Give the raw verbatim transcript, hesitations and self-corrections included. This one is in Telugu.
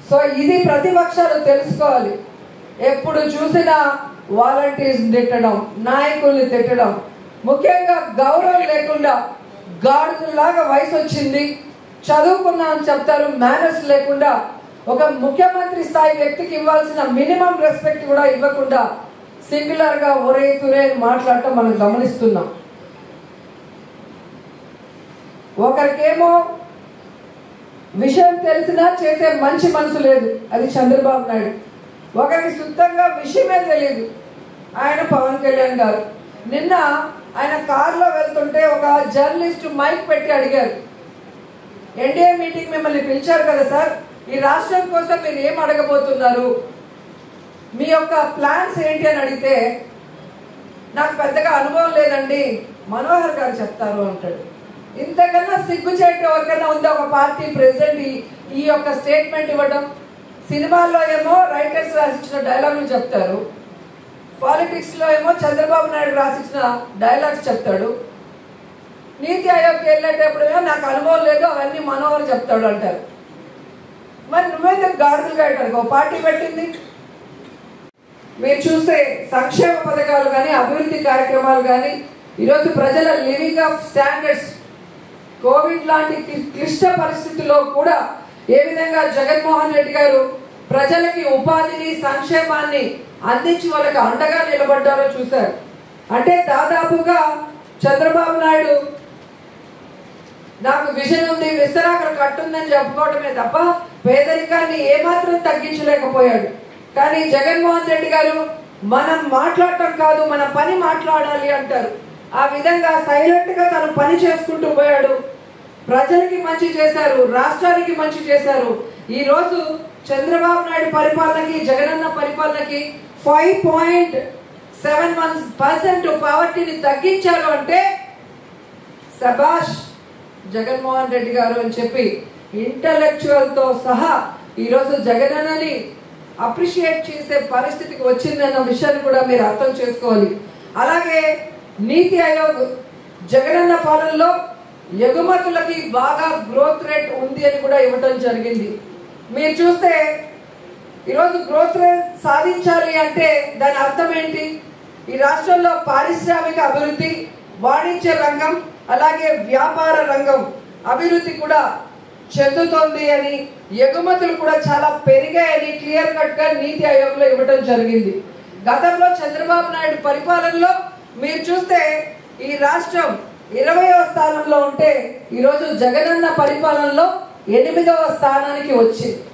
సో ఇది ప్రతిపక్షాలు తెలుసుకోవాలి. ఎప్పుడు చూసినా వాలంటీర్స్ తిట్టడం, నాయకుల్ని తిట్టడం, ముఖ్యంగా గౌరవం లేకుండా గాడులాగా వయసు వచ్చింది చదువుకున్నా అని చెప్తారు, మేనర్స్ లేకుండా ఒక ముఖ్యమంత్రి స్థాయి వ్యక్తికి ఇవ్వాల్సిన మినిమం రెస్పెక్ట్ కూడా ఇవ్వకుండా సింగులర్ గా ఒరే తురే మాట్లాడటం మనం గమనిస్తున్నాం. ఒకరికేమో విషయం తెలిసినా చేసే మంచి మనసు లేదు, అది చంద్రబాబు నాయుడు. ఒకరికి శుద్ధంగా విషయమే తెలియదు, ఆయన పవన్ కళ్యాణ్ గారు. నిన్న ఆయన కారులో వెళ్తుంటే ఒక జర్నలిస్ట్ మైక్ పెట్టి అడిగారు, ఎన్డీఏ మీటింగ్ మిమ్మల్ని పిలిచారు కదా సార్, ఈ రాష్ట్రం కోసం మీరు ఏం అడగబోతున్నారు, మీ యొక్క ప్లాన్స్ ఏంటి అని అడిగితే నాకు పెద్దగా అనుభవం లేదండి, మనోహర్ గారు చెప్తారు అంటాడు. ఇంతకన్నా సిగ్గుచేటు ఎవరికైనా ఉందా ఒక పార్టీ ప్రెసిడెంట్ ఈ యొక్క స్టేట్మెంట్ ఇవ్వడం? సినిమాల్లో ఏమో రైటర్స్ రాసిచ్చిన డైలాగులు చెప్తారు, పాలిటిక్స్ లో ఏమో చంద్రబాబు నాయుడు రాసిచ్చిన డైలాగ్స్ చెప్తాడు, నీతి ఆయోగ్కి వెళ్ళేటప్పుడేమో నాకు అనుభవం లేదు అవన్నీ మనోహర్ చెప్తాడు అంటారు. మరి నువ్వైతే గాడులుగా అంటారు పార్టీ పెట్టింది. మీరు చూస్తే సంక్షేమ పథకాలు కానీ అభివృద్ధి కార్యక్రమాలు కానీ ఈరోజు ప్రజల లివింగ్ ఆఫ్ స్టాండర్డ్స్ కోవిడ్ లాంటి క్లిష్ట పరిస్థితుల్లో కూడా ఏ విధంగా జగన్మోహన్ రెడ్డి గారు ప్రజలకి ఉపాధిని సంక్షేమాన్ని అందించి వాళ్ళకి అండగా నిలబడ్డారో చూశారు. అంటే దాదాపుగా చంద్రబాబు నాయుడు నాకు విజన్ ఉంది, విస్తరాకులు కట్టుందని చెప్పుకోవడమే తప్ప పేదరికాన్ని ఏమాత్రం తగ్గించలేకపోయాడు. కానీ జగన్మోహన్ రెడ్డి గారు మనం మాట్లాడటం కాదు మన పని మాట్లాడాలి అంటారు. ఆ విధంగా సైలెంట్ గా తను పని చేసుకుంటూ పోయాడు. ప్రజలకి మంచి చేశారు, రాష్ట్రానికి మంచి చేశారు. ఈ రోజు చంద్రబాబు నాయుడు పరిపాలనకి జగనన్న పరిపాలనకి five point seven one percent పావర్టీని తగ్గించారు అంటే సబాష్ జగన్మోహన్ రెడ్డి గారు అని చెప్పి ఇంటలెక్చువల్ తో సహా ఈరోజు జగనన్నని అప్రిషియేట్ చేసే పరిస్థితికి వచ్చిందన్న విషయాన్ని కూడా మీరు అర్థం చేసుకోవాలి. అలాగే నీతి ఆయోగ్ జగనన్న పాలనలో ఎగుమతులకి బాగా గ్రోత్ రేట్ ఉంది అని కూడా ఇవ్వటం జరిగింది. మీరు చూస్తే ఈరోజు గ్రోత్ రేట్ సాధించాలి అంటే దాని అర్థం ఏంటి? ఈ రాష్ట్రంలో పారిశ్రామిక అభివృద్ధి, వాణిజ్య రంగం అలాగే వ్యాపార రంగం అభివృద్ధి కూడా చెందుతోంది అని, ఎగుమతులు కూడా చాలా పెరిగాయని క్లియర్ కట్ గా నీతి ఆయోగ్ లో ఇవ్వడం జరిగింది. గతంలో చంద్రబాబు నాయుడు పరిపాలనలో మీరు చూస్తే ఈ రాష్ట్రం ఇరవయవ స్థానంలో ఉంటే ఈరోజు జగనన్న పరిపాలనలో ఎనిమిదవ స్థానానికి వచ్చింది.